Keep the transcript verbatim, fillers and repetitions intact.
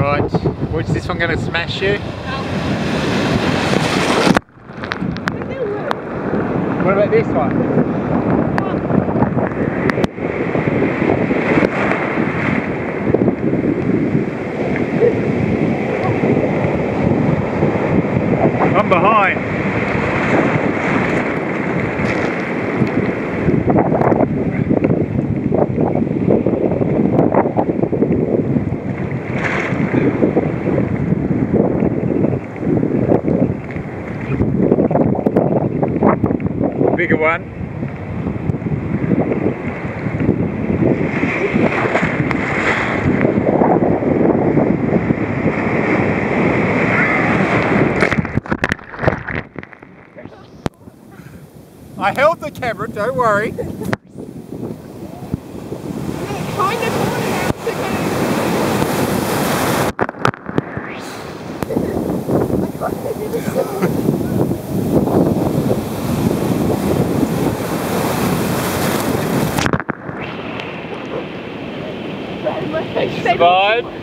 Alright, what's this one going to smash you? What about this one? I'm behind. Bigger one. I held the camera, don't worry. Survived.